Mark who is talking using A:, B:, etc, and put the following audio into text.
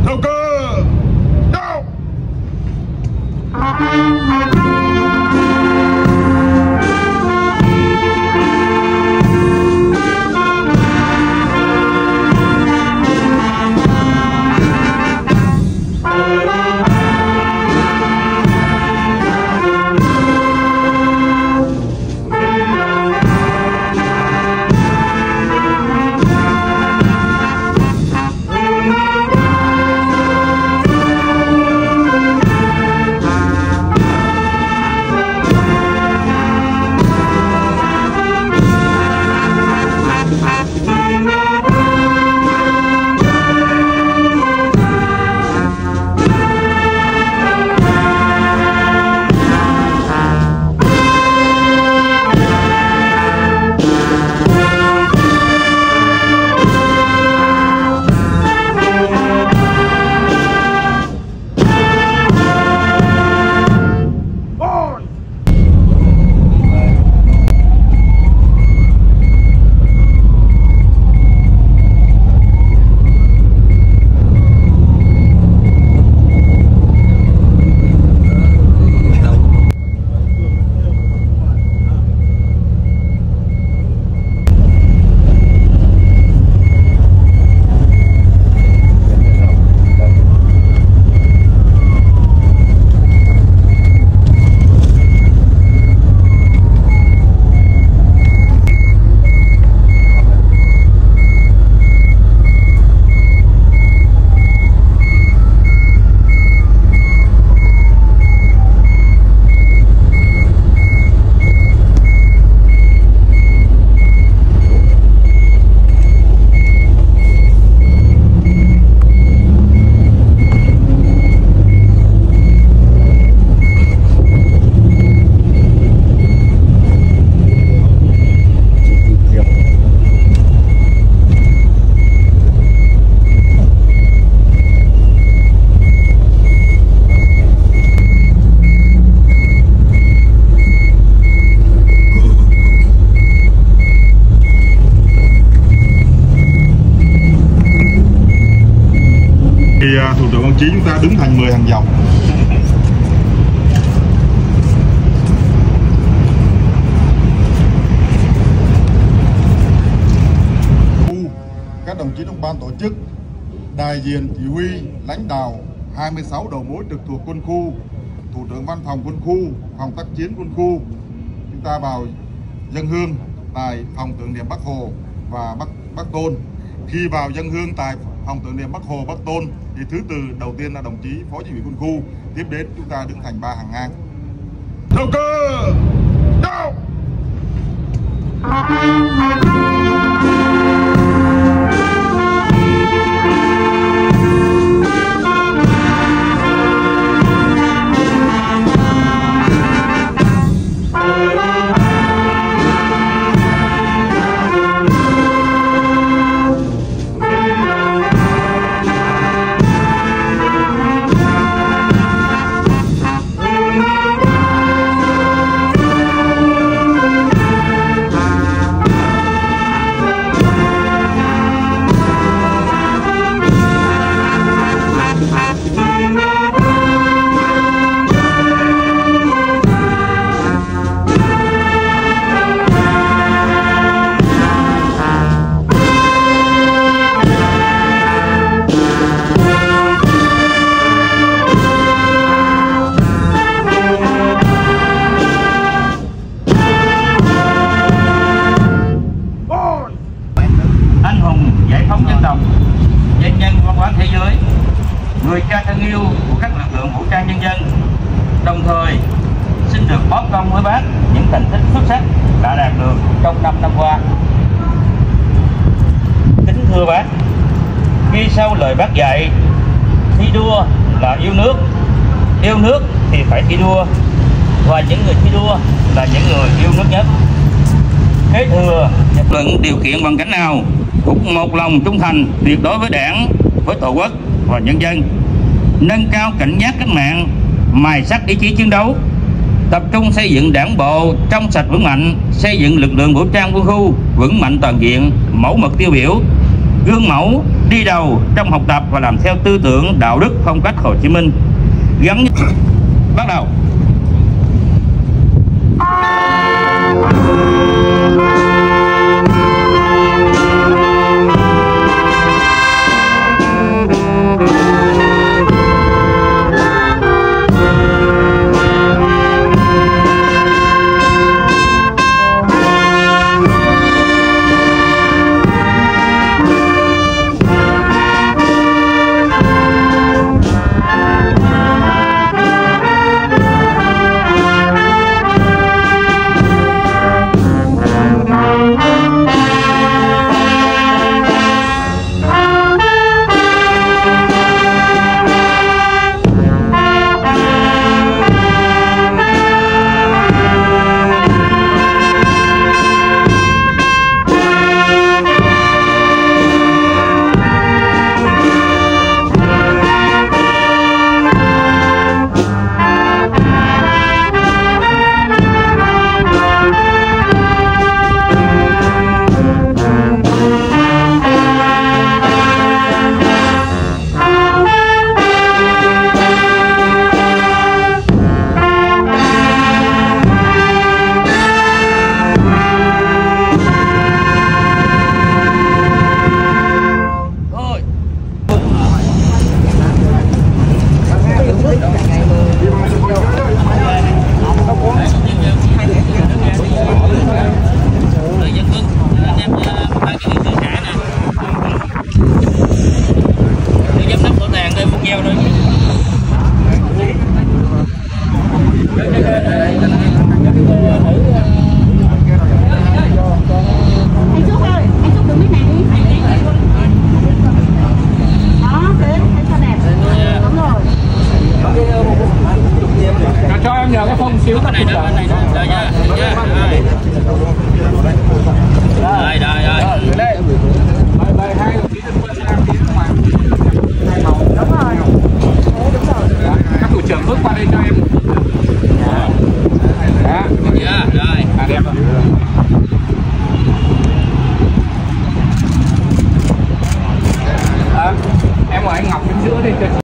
A: Đầu cơ đâu. Thủ trưởng Quang Trí chúng ta đứng thành 10 hàng dọc. Các đồng chí trong ban tổ chức, đại diện chỉ huy, lãnh đạo 26 đầu mối trực thuộc quân khu, thủ trưởng văn phòng quân khu, phòng tác chiến quân khu, chúng ta vào dâng hương tại phòng tưởng niệm Bác Hồ và Bác Tôn. Khi vào dâng hương tại phòng tưởng niệm Bác Hồ, Bác Tôn thì thứ tự đầu tiên là đồng chí phó chỉ huy quân khu, tiếp đến chúng ta đứng thành 3 hàng ngang. Đầu cơ đâu.
B: Người cha thân yêu của các lực lượng vũ trang nhân dân, đồng thời xin được báo công với bác những thành tích xuất sắc đã đạt được trong 5 năm qua. Kính thưa bác, ghi sau lời bác dạy, thi đua là yêu nước thì phải thi đua, và những người thi đua là những người yêu nước nhất. Kế thừa lực lượng điều kiện bằng cách nào cũng một lòng trung thành tuyệt đối với Đảng, với Tổ quốc và nhân dân, nâng cao cảnh giác cách mạng, mài sắc ý chí chiến đấu, tập trung xây dựng Đảng bộ trong sạch vững mạnh, xây dựng lực lượng vũ trang quân khu vững mạnh toàn diện, mẫu mực tiêu biểu, gương mẫu, đi đầu trong học tập và làm theo tư tưởng, đạo đức, phong cách Hồ Chí Minh. Gắn bắt đầu.
C: Cho em nhờ cái phông xíu.
B: Cái này đó, cái này đó. Rồi nha. Rồi.
C: Đây. Bài hai đồng chí dân quân sẽ làm tí nước ngoài. Hai màu. Đúng rồi. Đúng rồi. Các thủ trưởng bước qua đây cho em. Đó.
B: Rồi.
C: Đẹp rồi. Em mời anh Ngọc bên giữa đây.